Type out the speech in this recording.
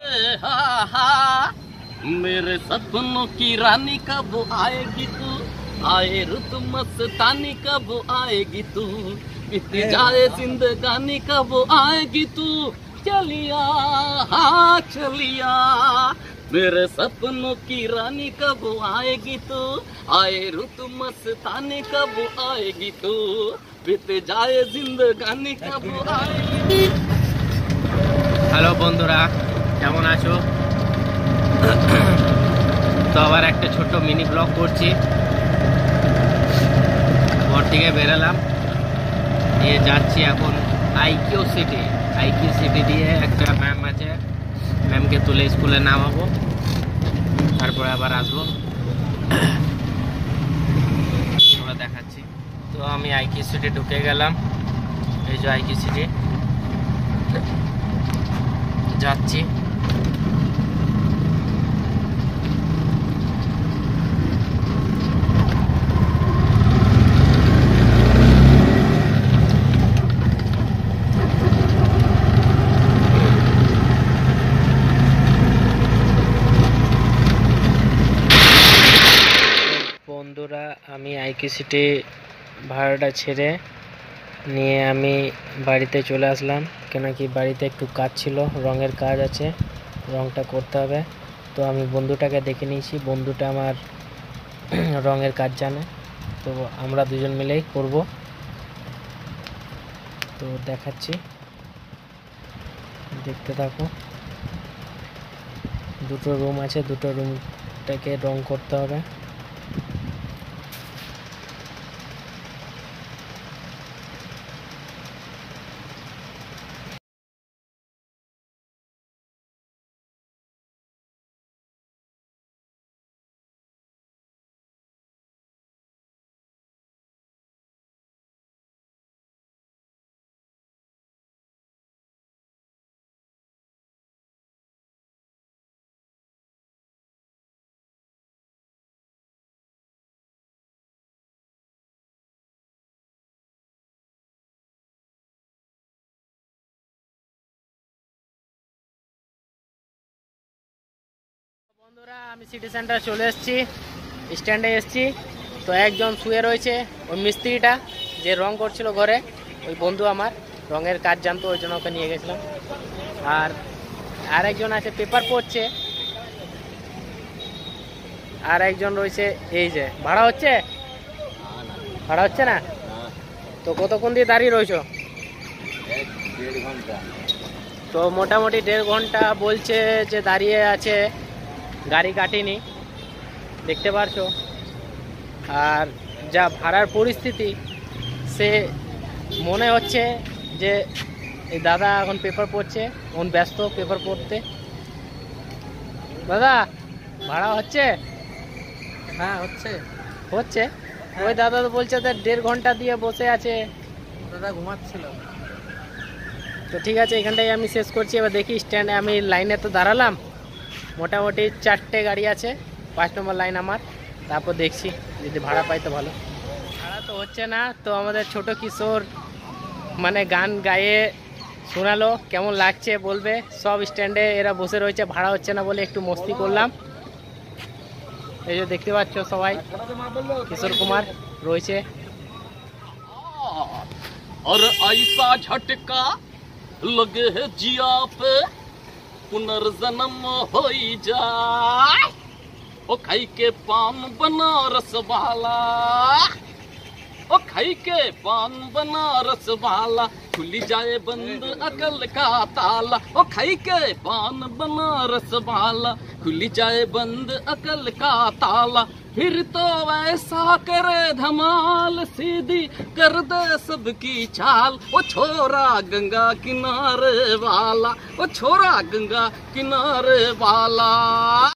हा हा मेरे सपनों की रानी कब आएगी तू, आए रुत मस्तानी कब आएगी तू, बीत जाए जिंदगानी कब आएगी तू, चलिया हाँ चलिया मेरे सपनों की रानी कब आएगी तू, आए रुत मस्तानी कब आएगी तू, बीत जाए जिंदगानी कब आएगी। हेलो बंधुरा केमन आछो? तो आबार एक छोटो मिनी ब्लग करছি। घर থেকে বেরালাম, ये যাচ্ছি এখন আইকিউ সিটি দিয়ে একটা ম্যাম আছে, ম্যামকে তুলে স্কুলে নামাবো, তারপরে আবার আসবো, তোমরা দেখাচ্ছি। তো আমি আইকিউ সিটি ঢুকে গেলাম, এই যে আইকিউ সিটি যাচ্ছি। বন্ধুরা আমি আইকিউ সিটি ভাড়াটা ছেড়ে নিয়ে আমি বাড়িতে চলে আসলাম, কেন কি বাড়িতে একটু কাজ ছিল, রঙের কাজ আছে, রঙটা করতে হবে। তো আমি বন্ধুটাকে দেখে নিয়েছি, বন্ধুটা আমার রঙের কাজ জানে, তো আমরা দুজন মিলেই করব। তো দেখাচ্ছি, দেখতে থাকো। দুটো রুম আছে, দুটো রুমটাকে রং করতে হবে। বন্ধুরা আমি সিটি সেন্টার চলে এসেছি, স্ট্যান্ডে এসেছি। তো একজন শুয়ে রয়েছে, ওই মিস্ত্রিটা যে রং করছিল ঘরে, ওই বন্ধু আমার রঙের কাজ জানতো, ওই জন্য ওকে নিয়ে গেছিলাম। আর আরেকজন আছে পেপার পড়ছে, আর একজন রয়েছে এই যে ভাড়া হচ্ছে না। তো কতক্ষণ দিয়ে দাঁড়িয়ে রয়েছো? তো মোটামুটি 1.5 ঘন্টা বলছে যে দাঁড়িয়ে আছে, গাড়ি কাটিনি, দেখতে পারছো। আর যা ভাড়ার পরিস্থিতি, সে মনে হচ্ছে যে এই দাদা এখন পেপার পড়ছে, এখন ব্যস্ত পেপার পড়তে। দাদা ভাড়া হচ্ছে? হ্যাঁ হচ্ছে। ওই দাদা তো বলছে 1.5 ঘন্টা দিয়ে বসে আছে, দাদা ঘুমাচ্ছিল। তো ঠিক আছে, এখানটাই আমি শেষ করছি। এবার দেখি স্ট্যান্ডে আমি লাইনে তো দাঁড়ালাম, মোটামুটি 4টে গাড়ি আছে, 5 নম্বর লাইন আমার, তারপর দেখছি যদি ভাড়া পাই তো ভালো। ভাড়া তো হচ্ছে না, তো আমাদের ছোট কিশোর মানে গান গায়ে শোনালো, কেমন লাগছে বলবে। সব স্ট্যান্ডে এরা বসে রয়েছে, ভাড়া হচ্ছে না বলে একটু মস্তি করলাম। এই যে দেখতে পাচ্ছ সবাই, কিশোর কুমার রয়েছে। और ऐसा झटका लगे है जिया पे, पुनर्जन्म हो जाए, ओ खाई के पान बनारस वाला, ओ खाई के पान बनारस वाला, खुली जाए बंद अकल का ताला, ओ खाई के पान बनारस वाला, खुली जाए बंद अकल का ताला, फिर तो वैसा करे धमाल, सीधी कर दे सबकी चाल, ओ छोरा गंगा किनारे वाला, ओ छोरा गंगा किनारे वाला।